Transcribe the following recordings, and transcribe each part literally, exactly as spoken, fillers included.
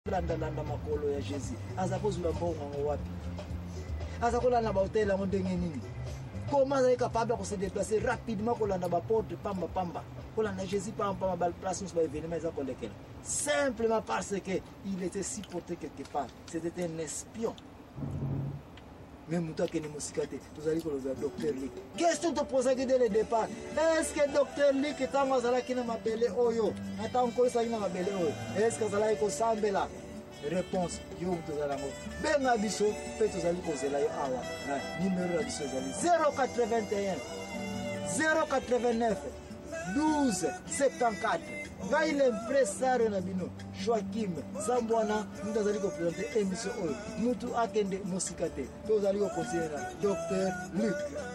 landa landa makolo ya Jésus azakozula mbongo ngo wapi azakola na ba hotel ngo ndenge nini comment est capable de se déplacer rapidement kolanda ba porte pamba pamba kolanda Jésus pamba pamba bal place nous va événement za kolekela simplement parce que il était si porté quelque part c'était un espion. Même muta que ni musikate tuzali koloza docteur Lick question te poser dès le départ est-ce que docteur Lick tango zala kina mabele oyo ata encore ça kina mabele oyo est-ce que zala iko sambela réponse yo tuzala ngo benga biso pe tuzali kozela yo awa na numéro ya biso zali zéro quatre-vingt-un zéro quatre-vingt-neuf douze soixante-quatorze ngai l'impresario na bino Joachim Zambwana ndazali ko présenter émission oyo mutu akende musikate tozali ko considérer docteur Luc.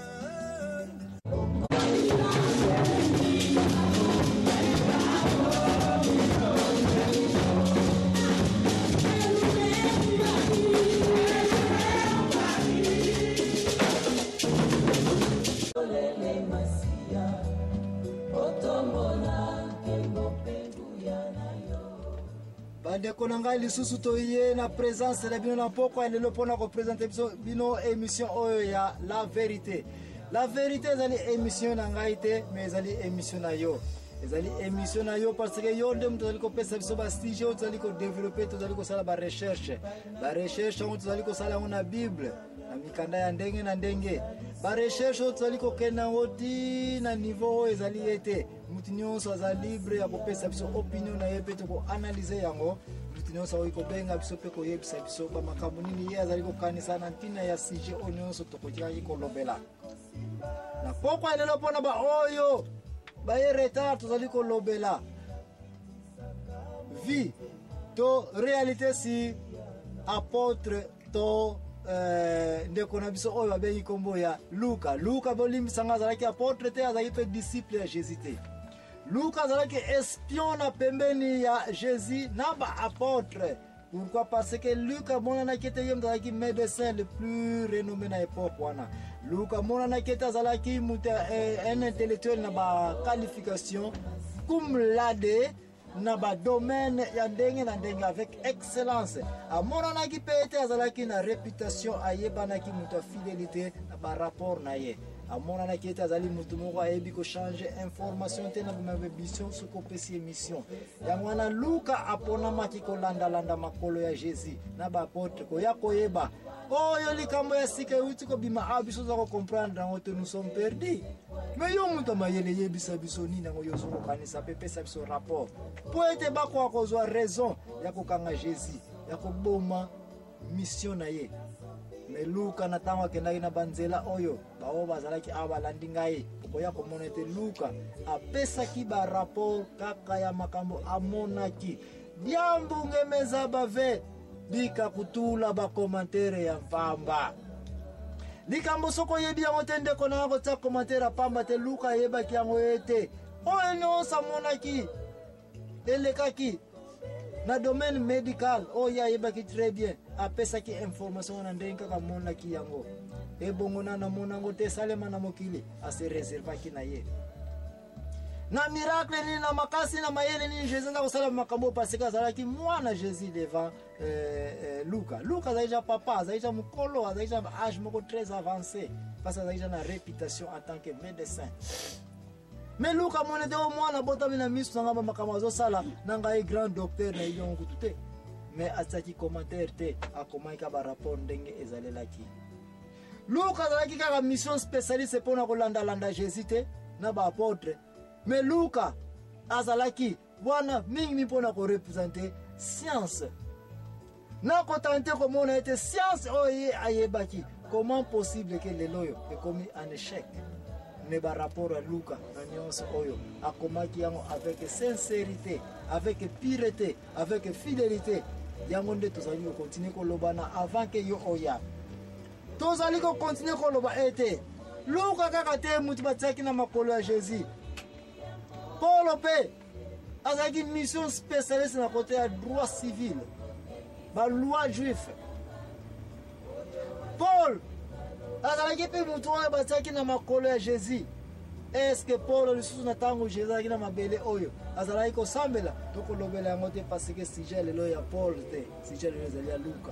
Bande konanga lisusu toye na présence la bino na poko elle le pona ko présenter bino émission oyo ya la vérité. La vérité zali émission na ngaite mais zali émission na yo. Zali émission na yo parce que yo ndem tozali ko pesa biso ba studio tozali ko développer tozali ko sala ba recherche. Ba recherche on tozali ko sala na Bible. Na mikanda ya ndenge na ndenge. Ba recherche tozali ko kena oti na niveau ezali ete mutinyo so za libre ya ko pesa biso opinion na yepe to ko analyser yango mutinyo so ko benga biso pe ko yebisa biso ba makambo nini ye azali ko kanisa na ntina ya sujet onyo so to ko tika ko lobela. Na poko ele lo pona ba oyo ba yereta tozali ko lobela. Vie to réalité si apôtre to Euh, ndeko na biso oyo babengi kombo ya Luka. Luka bolimbi sanga azalaki apôtre te azalaki pe disciple ya Jésus te. Luka azalaki espion na pembeni ya Jésus na ba apôtre. Pourquoi? Parce que Luka monana kete yem azalaki médecin le plus renommé na époque wana. Luka monana kete azalaki muta eh, un intellectuel na ba qualification cum laude na ba domaine ya ndenge na ndenge avec excellence. Amona na ki pete azalaki na réputation ayebana ki muta fidélité na ba rapport na ye. Amona na ki azali mutu moko ayebi ko changer information te na ba mission su ko pesi émission. Ya mwana Luka apona maki ko landa landa makolo ya Jésus na ba apôtre ko ya koyeba. Oyo likambo ya sika uti ko bima abiso za ko comprendre ngote nous sommes perdus. Mais yo muta mayele yebisa biso nina ngo yo zo ko kanisa pe pesa biso rapport. Poete bako akozwa raison ya kokanga Jésus ya koboma mission na ye. Me Luka na tango kendaki na banzela oyo bao bazalaki abalandi ngai okoya komona te Luka apesaki ba rapport kaka ya makambo amonaki diambu ngemeza bave bika kutula ba commentaire ya pamba likambo soko yebi yango tende kona yako ta commentaire pamba te Luka yebaki yango ete oyo no samonaki elekaki na domaine médical oya yebaki très bien apesaki information na ndenge kaka monaki yango ebongo na na monango te salema na mokili ase réservaki na ye na miracle ni na makasi na mayele ni Jésus na kosala makambo parce que azalaki mwana Jésus devant euh, euh, Luka. Luka zaija papa, zaija mukolo, zaija âge moko très avancé parce que zaija na réputation en tant que médecin. Mais Luka monete o mwana botami na misu ngamba makambo zo sala nanga e grand docteur na yongo tute. Mais ataki commentaire te akomaika ba rapport ndenge ezalelaki. Luka zalaki kaka mission spécialiste pona kolanda landa Jésus te na ba apôtre. Mais Luka azalaki bwana mingi mipona ko représenter science. Na ko tenter comment on a été science oye ayebaki. Comment possible que le loyo est commis en échec? Ne ba rapport à Luka na nyonso oyo akomaki yango avec sincérité, avec pureté, avec fidélité. Yango nde tozali ko continuer ko lobana avant que yo oya. Tozali ko continuer ko loba ete Luka kaka te mutu bataki na makolo ya Jésus. Paul Opé azaki mission spécialiste na côté ya droit civil. Ba loi juif. Paul azalaki pe mutu oyo bataki na makolo ya Jésus. Est-ce que Paul lisusu na tango Jésus azaki na mabele oyo azalaki kosambela tokolobela yango te parce que sujet lelo ya Paul te, sujet lelo ezali ya Luka.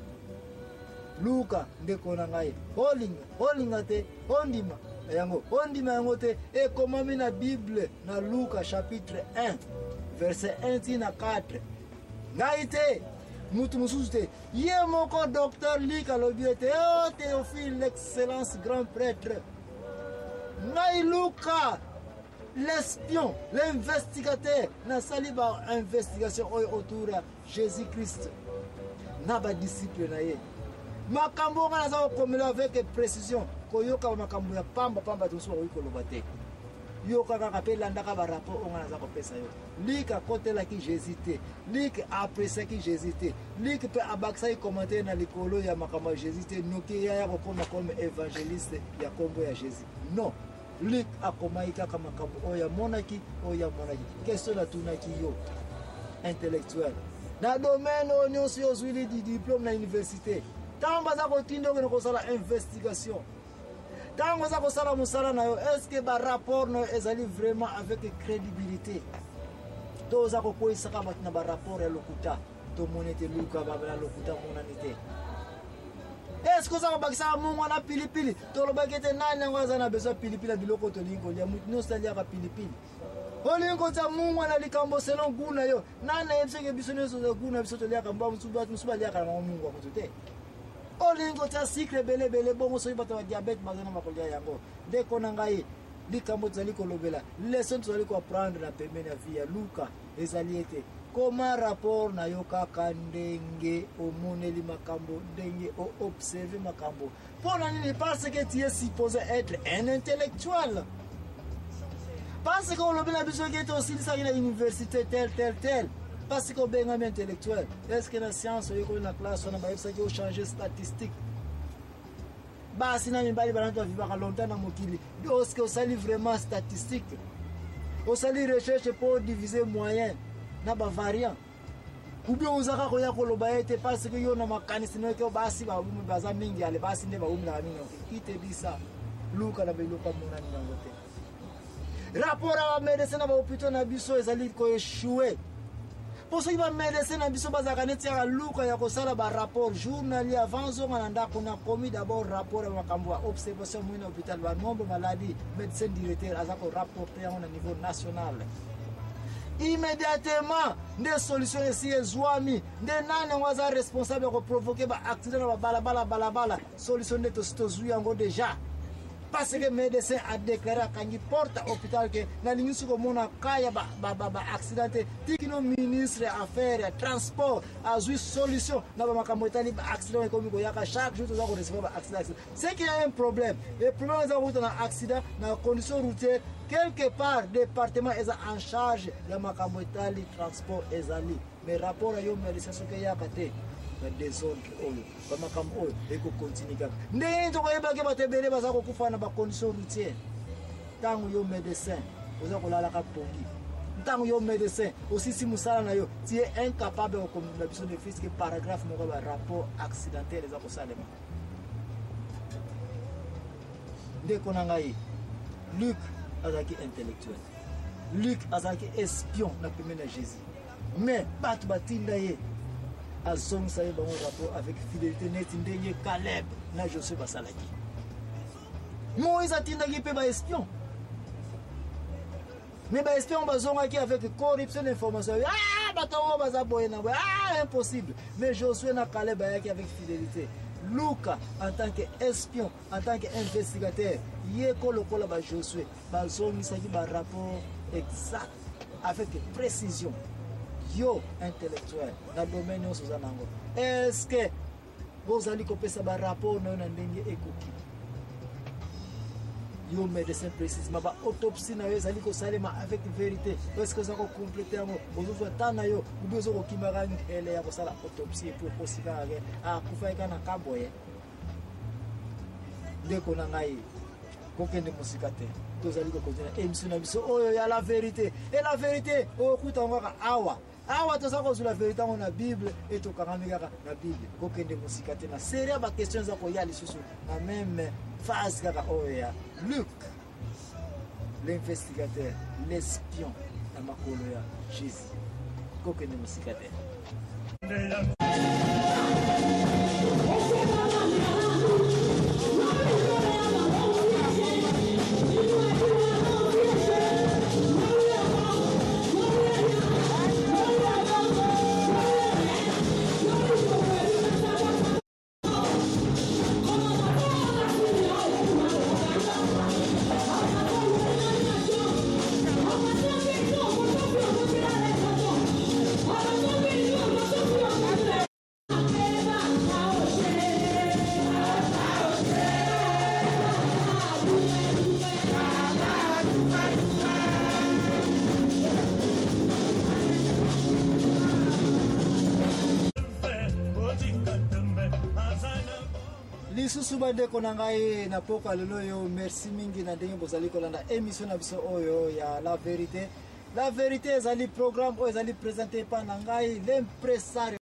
Luka ndeko na ngai olinga olinga te ondima yango ondima yango te ekomami na Bible na Luka chapitre un verset un ti na quatre. Ngai te mutu mususu te ye moko docteur Luka alobi ete o Théophile l'excellence grand prêtre. Ngai Luka l'espion, l'investigateur nasali ba investigation autour de Jésus-Christ na ba disciple na ye. Makambo nga naza komela avec précision koyoka makambo ya pamba pamba toso oyikoloba te. Yoka kaka pe landaka ba rapport nga naza kopesa yo. Lika kotela ki Jésus te. Lika apprécier ki Jésus te. Lika pe abaksa commenter na likolo ya makambo ya Jésus te noki ya kokoma comme évangéliste ya kombo ya Jésus. Non. Lik akomai kaka makambo oya monaki oya monaki. Question na tunaki yo intellectuel. Na domaine onyo si ozwili di diplôme na université. Tango za kotindo ke kosala investigation. Tango za kosala musala na yo, est-ce que ba rapport no ezali vraiment avec crédibilité? To za kokoisa ka batna ba rapport ya lokuta. To monete Luka ba la lokuta monanité. Est-ce que ça va bakisa mungu na pilipili? To lo bakete nani ngwaza na beso pilipili biloko to lingo ya mutino stalia ka pilipili. Olingo ta mungu na likambo selon guna yo. Nana yebseke bisono so guna biso to lia ka mba musuba musuba lia ka mungu wa kutote. Olingo ta sikre bele bele bongo so bato wa diabète bazana makolia yango. Deko na ngai likambo zali kolobela. Leçon zali ko apprendre na pembeni ya vie ya Luka ezali ete koma rapport na yo kaka ndenge omoneli makambo ndenge o observer makambo. Pona nini parce que tu es supposé être un intellectuel. Parce qu'on l'a bien besoin d'être aussi à l'université tel tel tel. Parce qu'on est un intellectuel. Est-ce que la science est une classe on a pas ça qui a changé statistique. Bah si na mbali bana to vivre longtemps na mokili. Est-ce que ça livre vraiment statistique? On sali recherche pour diviser moyen na ba variant. Ou bien on zaka ko ya ko loba ete parce que yo na makanisi no ke basi ba umu baza mingi ale basi ne ba umu na mingi. Ite bisa. Luka na beloka mona ni ngote. Rapport à médecin na ba hôpital na biso ezali ko échouer. Pour ceux qui va médecin na biso bazaka netia Luka ya ko sala ba rapport journalier avant zo na ndako na commis d'abord rapport ya makambo observation mwina hôpital ba nombre maladie médecin directeur azako rapporter au niveau national. Immédiatement des solutions ici ezwami de nane waza responsable ko provoquer ba accident ba bala bala bala bala solution de to stozu yango déjà. Parce que le médecin a déclaré qu'il porte à l'hôpital que dans les minutes où on a un accident, le ministre des Affaires, Transport, a eu une solution dans le accident chaque jour on recevoir un accident. C'est qu'il y a un problème. Le problème est que dans un accident, dans les conditions routières, quelque part, le département est en charge de le transport. Mais rapport à un médecin, c'est qu'il y a des zones oyo bamakam oyo eko continue kaka ndenge tokoyeba ke batebele baza kokufa na ba conditions routières. Tango yo médecin oza kolala ka pongi, tango yo médecin aussi si musala na yo tu es incapable de communiquer biso de fils que paragraphe moko ba rapport accidentel eza kosalema ndeko na ngai. Luc azaki intellectuel, Luc azaki espion na pembeni ya Jésus, mais bato batinda ye azong sa bon rapport avec fidélité net ndenge Caleb na Josué basalaki. Moïse atindaki pe ba espion, mais ba espion bazongaki avec corruption d'information. Ah batongo bazaboye na boye, ah impossible. Mais Josué na Caleb ayaki avec fidélité. Luka en tant qu'espion, en tant qu'investigateur, yeko lokola ba Josué bazongisaki ba rapport exact avec précision. Yo intellectuel dans le domaine où vous en est-ce que vous allez copier ça par rapport à un ndenge ekoki yo médecin précise ma ba autopsie na yo zali ko salema avec vérité est-ce que ça ko compléter ngo ozo tana yo ubezo ko kimara ele ya ko sala autopsie pour posika age a kufaika na kaboye ndeko na ngai kokende musikate tozali ko continuer émission na biso oyo ya la vérité et la vérité o kuta ngaka awa awa tozako sur la vérité dans la Bible et to karamika na Bible kokende musikate na série ba questions za ko ya lisusu na même phase kaka oya Luc l'investigateur l'espion na makolo ya Jésus. Kokende musika te. Lisusu bandeko na ngai na poka lelo yo, merci mingi na ndenge bozali kolanda émission na biso oyo ya La Vérité. La Vérité ezali programme oyo ezali présenté par na ngai l'impresario